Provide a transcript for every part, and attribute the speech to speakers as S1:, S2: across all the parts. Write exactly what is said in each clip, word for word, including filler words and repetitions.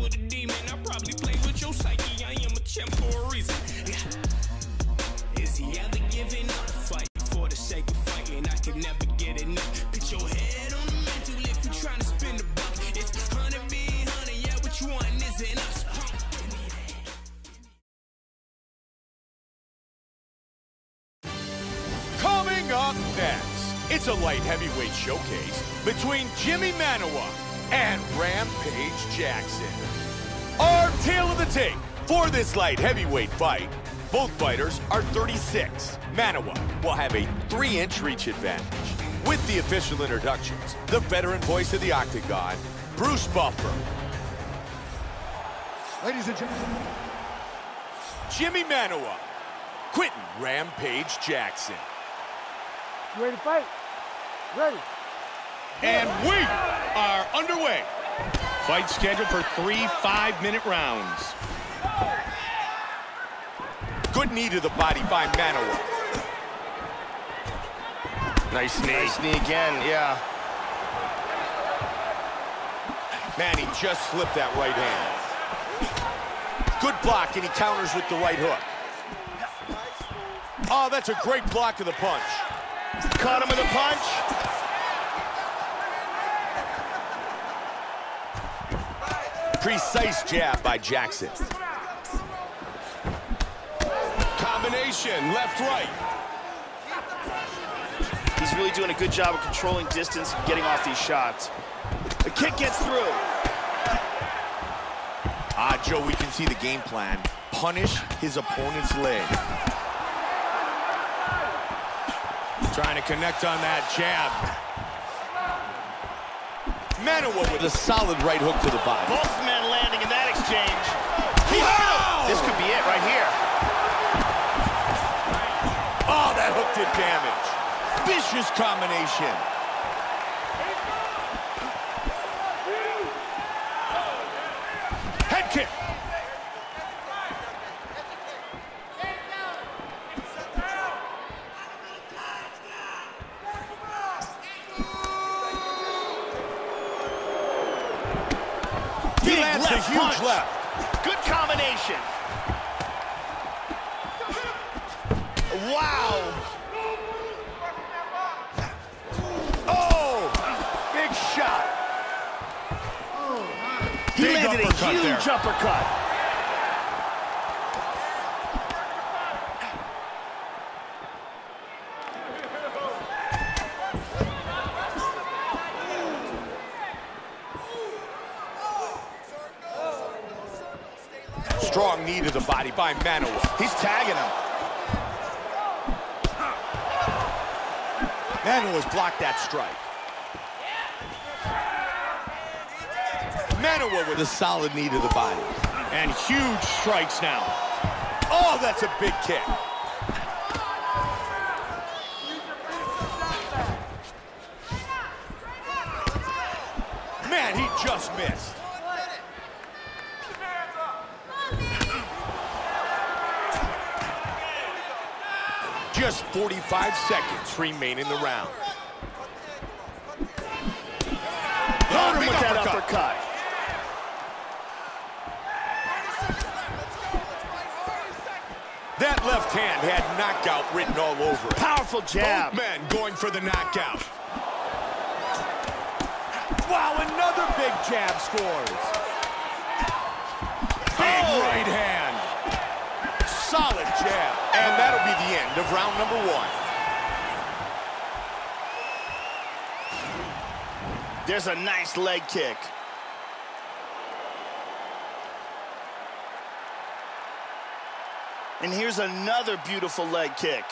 S1: with a demon. I probably played with your psyche. I am a champ for a reason. Yeah. Is he ever giving up? Fight for the sake of fighting. I can never get enough. Put your head on the mantle if you're trying to spin the buck. It's hundred be hundred. Yeah, which one isn't us?
S2: Coming up next, it's a light heavyweight showcase between Jimmy Manuwa and Rampage Jackson. Our tale of the tape for this light heavyweight fight. Both fighters are thirty-six. Manuwa will have a three-inch reach advantage. With the official introductions, the veteran voice of the Octagon, Bruce Buffer.
S3: Ladies and gentlemen,
S2: Jimmy Manuwa, Quinton Rampage Jackson.
S3: you ready to fight? Ready.
S4: And we are underway. Fight scheduled for three five-minute rounds.
S2: Good knee to the body by Manuwa. Nice knee.
S5: Nice knee again, yeah.
S2: Man, he just slipped that right hand. Good block, and he counters with the right hook. Oh, that's a great block of the punch.
S5: Caught him with a punch.
S2: Precise jab by Jackson.
S4: Combination, left, right.
S5: He's really doing a good job of controlling distance and getting off these shots. The kick gets through.
S2: Ah, Joe, we can see the game plan. Punish his opponent's leg.
S4: Trying to connect on that jab.
S2: Manuwa with a solid right hook to the body.
S5: Both men landing in that exchange. He hurt him. This could be it right here.
S2: Oh, that hook did damage. Vicious combination. Head kick. He lands a huge
S5: punch.
S2: left.
S5: Good combination. Wow.
S2: Oh, big shot.
S5: He
S2: Big
S5: landed a
S2: uppercut
S5: huge
S2: there.
S5: uppercut.
S2: Strong knee to the body by Manuwa.
S5: He's tagging him.
S2: Manuwa's blocked that strike. Manuwa with a solid knee to the body.
S4: And huge strikes now.
S2: Oh, that's a big kick. Man, he just missed. Just forty-five seconds remain in the round.
S5: Got him
S2: big
S5: with that
S2: uppercut.
S5: uppercut.
S2: That left hand had knockout written all over it.
S5: Powerful jab.
S2: Both men going for the knockout. Wow, another big jab scores. Big
S5: Oh.
S2: right hand. Solid jab. And that'll be the end of round number one.
S5: There's a nice leg kick. And here's another beautiful leg kick.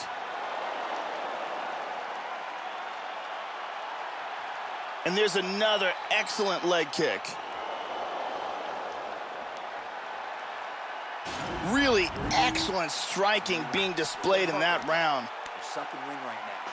S5: And there's another excellent leg kick. Really excellent striking being displayed in that round.
S3: Suck and win right now.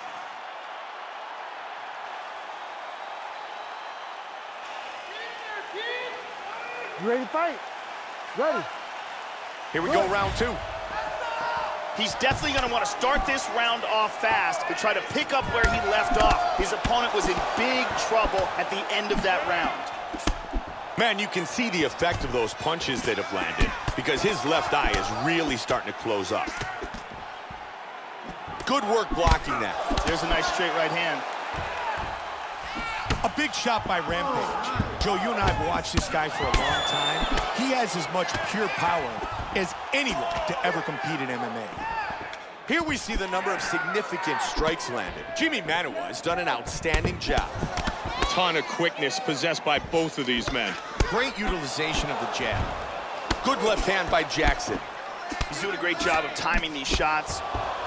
S3: You ready to fight? Ready.
S2: Here we go, round two.
S5: He's definitely going to want to start this round off fast to try to pick up where he left off. His opponent was in big trouble at the end of that round.
S2: Man, you can see the effect of those punches that have landed because his left eye is really starting to close up. Good work blocking that.
S5: There's a nice straight right hand.
S6: A big shot by Rampage. Joe, you and I have watched this guy for a long time. He has as much pure power as anyone to ever compete in M M A.
S2: Here we see the number of significant strikes landed. Jimmy Manuwa has done an outstanding job.
S4: Ton of quickness possessed by both of these men.
S6: Great utilization of the jab.
S2: Good left hand by Jackson.
S5: He's doing a great job of timing these shots.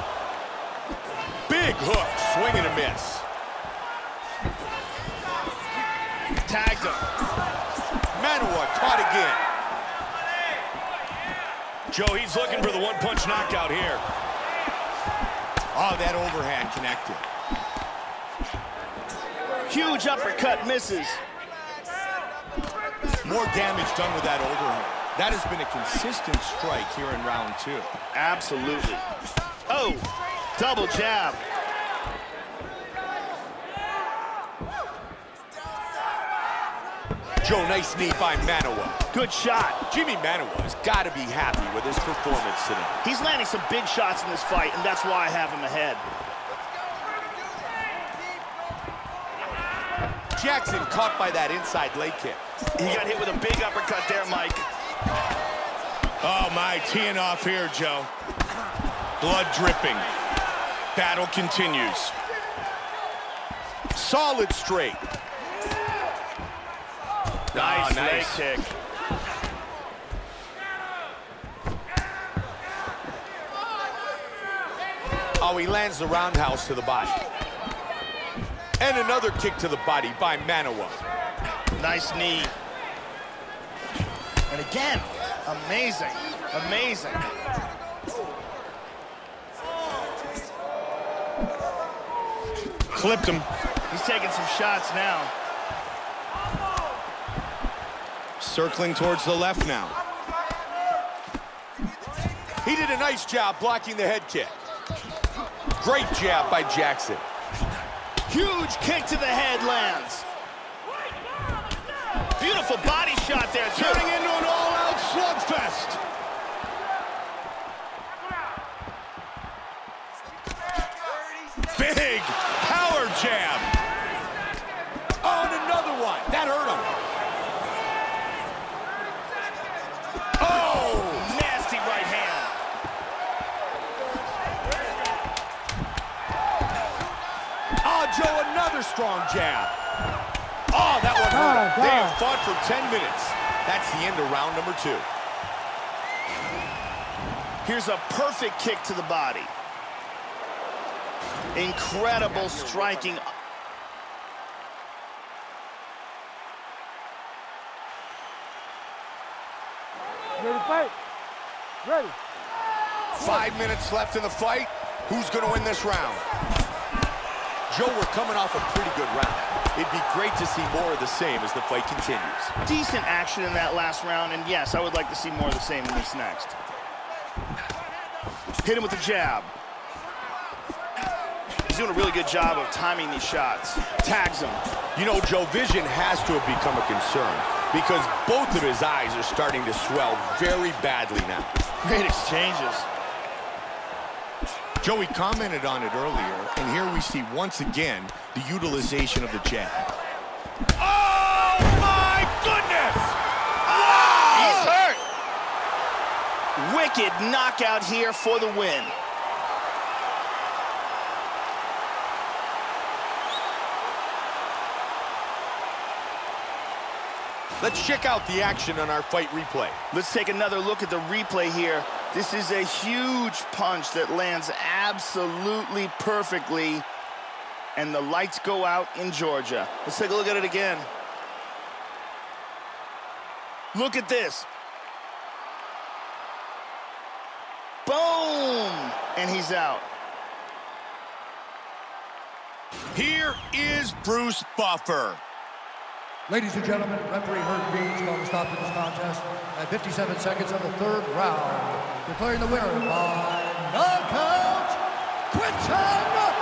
S2: Big hook, swing and a miss.
S5: Tagged him.
S2: Manuwa caught again.
S6: Joe, he's looking for the one-punch knockout here. Oh, that overhand connected.
S5: Huge uppercut misses.
S6: More damage done with that overhand. That has been a consistent strike here in round two.
S5: Absolutely. Oh, double jab.
S2: Joe, nice knee by Manuwa.
S5: Good shot.
S2: Jimmy Manuwa has got to be happy with his performance today.
S5: He's landing some big shots in this fight, and that's why I have him ahead.
S2: Jackson caught by that inside leg kick.
S5: He got hit with a big uppercut there, Mike.
S6: Oh, my, teeing off here, Joe.
S4: Blood dripping. Battle continues.
S2: Solid straight.
S5: Nice,
S2: oh, nice.
S5: leg kick.
S2: Oh, he lands the roundhouse to the body. And another kick to the body by Manuwa.
S5: Nice knee. And again, amazing, amazing.
S4: Clipped him.
S5: He's taking some shots now.
S6: Circling towards the left now.
S2: He did a nice job blocking the head kick. Great jab by Jackson.
S5: Huge kick to the head lands. Beautiful body shot there, too.
S6: Turning into an all-out slugfest. Big power jab.
S2: Oh, and another one. That hurt him.
S5: Oh, nasty right hand.
S2: Oh, Joe, another strong jab. Oh, that one hurt him.
S3: Oh,
S2: They
S3: God.
S2: have fought for ten minutes. That's the end of round number two.
S5: Here's a perfect kick to the body. Incredible striking.
S3: Ready to fight? Ready.
S2: Five minutes left in the fight. Who's going to win this round? Joe, we're coming off a pretty good round. It'd be great to see more of the same as the fight continues.
S5: Decent action in that last round, and yes, I would like to see more of the same in this next. Hit him with the jab. He's doing a really good job of timing these shots. Tags him.
S2: You know, Joe, vision has to have become a concern because both of his eyes are starting to swell very badly now.
S5: Great exchanges.
S6: Joey commented on it earlier, and here we see once again the utilization of the jab.
S2: Oh, my goodness!
S5: He's hurt. Wicked knockout here for the win.
S2: Let's check out the action on our fight replay.
S5: Let's take another look at the replay here. This is a huge punch that lands absolutely perfectly, and the lights go out in Georgia. Let's take a look at it again. Look at this. Boom! And he's out.
S6: Here is Bruce Buffer.
S7: Ladies and gentlemen, referee Herb Dean's going to stop to this contest at fifty-seven seconds of the third round, declaring the winner by knockout, Quinton